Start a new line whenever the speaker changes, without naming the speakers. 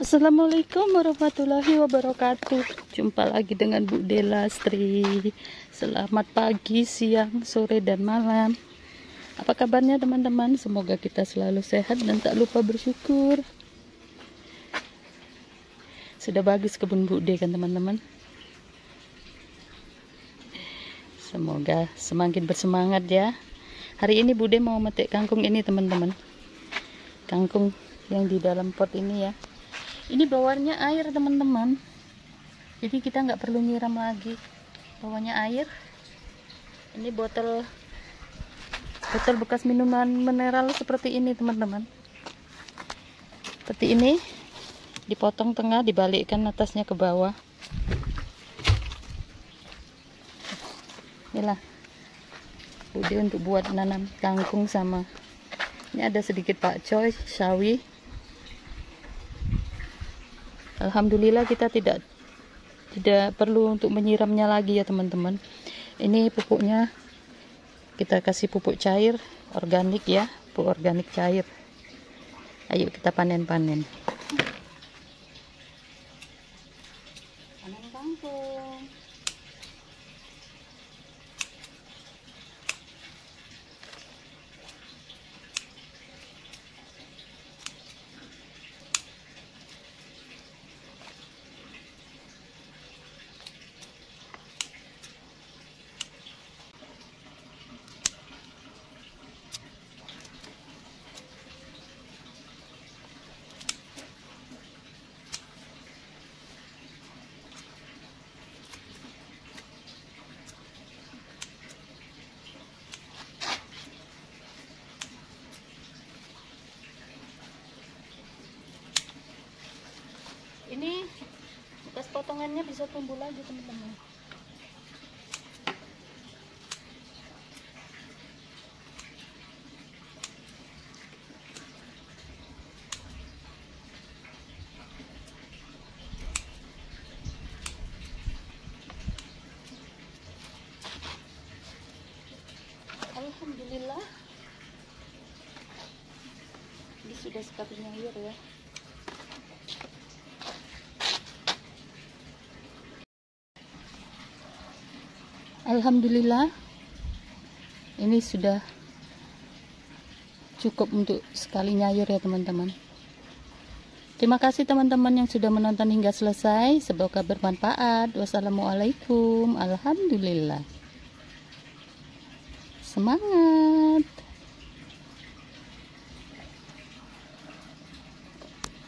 Assalamualaikum warahmatullahi wabarakatuh. Jumpa lagi dengan Bu Delastri. Selamat pagi, siang, sore, dan malam. Apa kabarnya teman-teman? Semoga kita selalu sehat dan tak lupa bersyukur. Sudah bagus kebun Bu De kan teman-teman? Semoga semakin bersemangat ya. Hari ini Bu De mau metik kangkung ini teman-teman. Kangkung yang di dalam pot ini ya. Ini bawaannya air teman-teman, jadi kita nggak perlu nyiram lagi. Bawahnya air. Ini botol bekas minuman mineral seperti ini teman-teman. Seperti ini, dipotong tengah, dibalikkan atasnya ke bawah. Inilah Bude untuk buat nanam kangkung sama. Ini ada sedikit pakcoy, sawi. Alhamdulillah kita tidak perlu untuk menyiramnya lagi ya teman-teman. Ini pupuknya kita kasih pupuk cair organik ya, pupuk organik cair. Ayo kita panen-panen. Panen kangkung. Ini bekas potongannya bisa tumbuh lagi teman-teman. Alhamdulillah ini sudah sepertinya air ya. Alhamdulillah ini sudah cukup untuk sekali nyayur ya teman-teman. Terima kasih teman-teman yang sudah menonton hingga selesai. Semoga bermanfaat. Wassalamualaikum. Alhamdulillah. Semangat.